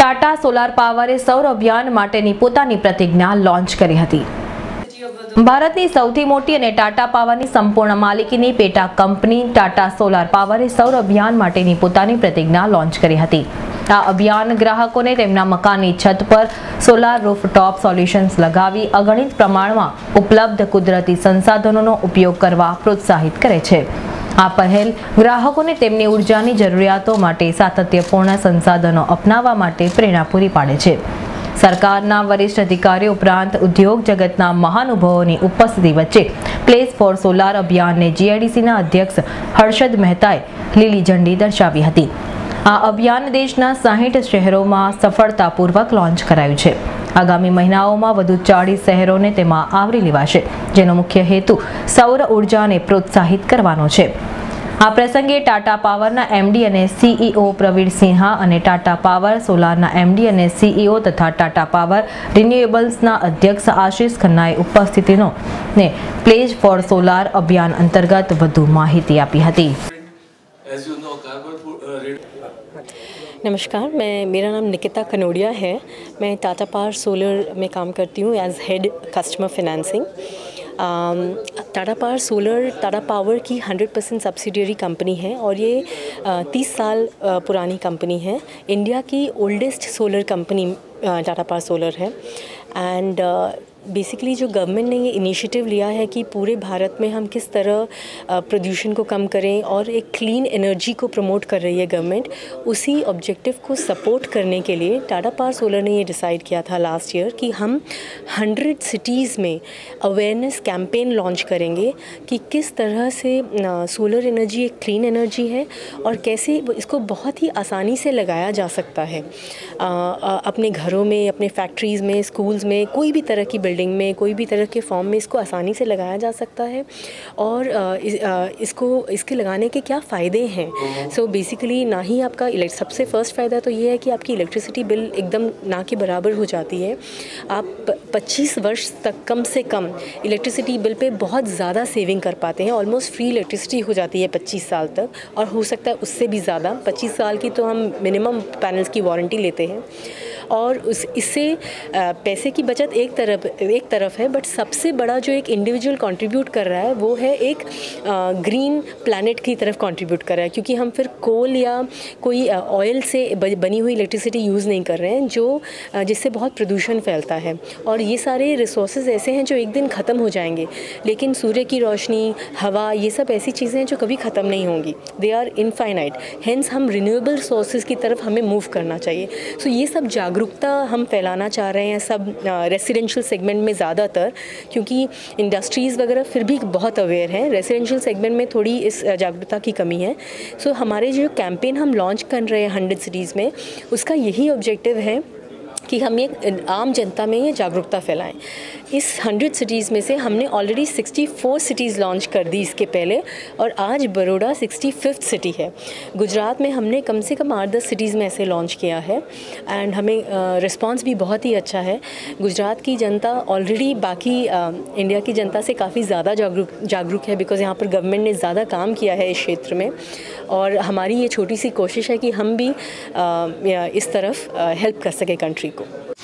Tata solar પાવરે સૌર અભિયાન માટેની પોતાની પ્રતિજ્ઞા લોન્ચ કરી હતી। ભારતની સૌથી મોટી અને ટાટા પાવરની સંપૂર્ણ માલિકીની પેટા કંપની ટાટા સોલાર પાવરે સૌર અભિયાન માટેની પોતાની પ્રતિજ્ઞા લોન્ચ કરી હતી। આ અભિયાન ગ્રાહકોને તેમના મકાનની છત પર સોલાર રૂફટોપ સોલ્યુશન્સ લગાવી અગણિત પ્રમાણમાં ઉપલબ્ધ કુદરતી સંસાધનોનો ઉપયોગ કરવા પ્રોત્સાહિત કરે છે। આ પહેલ ગ્રાહકોને તેમની ઉર્જાની જરૂરિયાતો માટે સાતત્યપૂર્ણ સંસાધનો અપનાવવા માટે પ્રેરણા પૂરી પાડે છે। સરકારના વરિષ્ઠ અધિકારીઓ ઉપરાંત ઉદ્યોગ જગતના મહાનુભાવોની ઉપસ્થિતિ વચ્ચે પ્લેસ ફોર સોલાર અભિયાનને જીઆઈડીસીના અધ્યક્ષ હર્ષદ મહેતાએ લીલી ઝંડી દર્શાવી હતી। આ અભિયાન દેશના 60 શહેરોમાં સફળતાપૂર્વક લોન્ચ કરાયું છે। આગામી મહિનાઓમાં વધુ 40 શહેરોને તેમાં આવરી લેવાશે, જેનો મુખ્ય હેતુ સૌર ઉર્જાને પ્રોત્સાહિત કરવાનો છે। આ પ્રસંગે ટાટા પાવરના એમડી અને સીઈઓ પ્રવીણ સિન્હા અને ટાટા પાવર સોલારના એમડી અને સીઈઓ તથા ટાટા પાવર રિન્યુએબલ્સના અધ્યક્ષ આશિષ ખન્નાએ ઉપસ્થિતિઓને પ્લેસ ફોર સોલાર અભિયાન અંતર્ગત વધુ માહિતી આપી હતી। नमस्कार, मेरा नाम निकिता कनोडिया है। मैं टाटा पावर सोलर में काम करती हूँ as head customer financing. Tata power solar Tata power की 100% सब्सिडियरी कंपनी है और ये 30 साल पुरानी कंपनी है। इंडिया की oldest solar company Tata power solar है। एंड बेसिकली जो गवर्नमेंट ने ये इनिशिएटिव लिया है कि पूरे भारत में हम किस तरह प्रदूषण को कम करें और एक क्लीन एनर्जी को प्रमोट कर रही है गवर्नमेंट, उसी ऑब्जेक्टिव को सपोर्ट करने के लिए टाटा पावर सोलर ने ये डिसाइड किया था लास्ट ईयर कि हम 100 सिटीज़ में अवेयरनेस कैंपेन लॉन्च करेंगे कि किस तरह से सोलर एनर्जी एक क्लीन एनर्जी है और कैसे इसको बहुत ही आसानी से लगाया जा सकता है। अपने घरों में, अपने फैक्ट्रीज़ में, स्कूल्स में, कोई भी तरह की बिल्डिंग में, कोई भी तरह के फॉर्म में इसको आसानी से लगाया जा सकता है। और इसके लगाने के क्या फ़ायदे हैं? सो बेसिकली ना ही आपका सबसे फर्स्ट फ़ायदा तो ये है कि आपकी इलेक्ट्रिसिटी बिल एकदम ना के बराबर हो जाती है। आप 25 वर्ष तक कम से कम इलेक्ट्रिसिटी बिल पे बहुत ज़्यादा सेविंग कर पाते हैं। ऑलमोस्ट फ्री इलेक्ट्रिसिटी हो जाती है 25 साल तक, और हो सकता है उससे भी ज़्यादा। 25 साल की तो हम मिनिमम पैनल्स की वारंटी लेते हैं। और इससे पैसे की बचत एक तरफ है, बट सबसे बड़ा जो एक इंडिविजुअल कंट्रीब्यूट कर रहा है वो है एक ग्रीन प्लैनेट की तरफ कंट्रीब्यूट कर रहा है, क्योंकि हम फिर कोल या कोई ऑयल से बनी हुई इलेक्ट्रिसिटी यूज़ नहीं कर रहे हैं जो जिससे बहुत प्रदूषण फैलता है। और ये सारे रिसोर्सेज ऐसे हैं जो एक दिन ख़त्म हो जाएंगे, लेकिन सूर्य की रोशनी, हवा, ये सब ऐसी चीज़ें हैं जो कभी ख़त्म नहीं होंगी। They are infinite. हेंस हम रिन्यूएबल सोर्सेज की तरफ हमें मूव करना चाहिए। सो ये सब जागरूकता हम फैलाना चाह रहे हैं सब रेसिडेंशियल सेगमेंट में ज़्यादातर, क्योंकि इंडस्ट्रीज़ वगैरह फिर भी बहुत अवेयर हैं। रेसिडेंशियल सेगमेंट में थोड़ी इस जागरूकता की कमी है। सो हमारे जो कैंपेन हम लॉन्च कर रहे हैं 100 सिटीज़ में, उसका यही ऑब्जेक्टिव है कि हम एक आम जनता में ये जागरूकता फैलाएं। इस 100 सिटीज़ में से हमने ऑलरेडी 64 सिटीज़ लॉन्च कर दी इसके पहले, और आज बड़ौदा 65th सिटी है। गुजरात में हमने कम से कम 8-10 सिटीज़ में ऐसे लॉन्च किया है, एंड हमें रिस्पांस भी बहुत ही अच्छा है। गुजरात की जनता ऑलरेडी बाकी इंडिया की जनता से काफ़ी ज़्यादा जागरूक है, बिकॉज़ यहाँ पर गवर्नमेंट ने ज़्यादा काम किया है इस क्षेत्र में, और हमारी ये छोटी सी कोशिश है कि हम भी इस तरफ हेल्प कर सकें कंट्री को।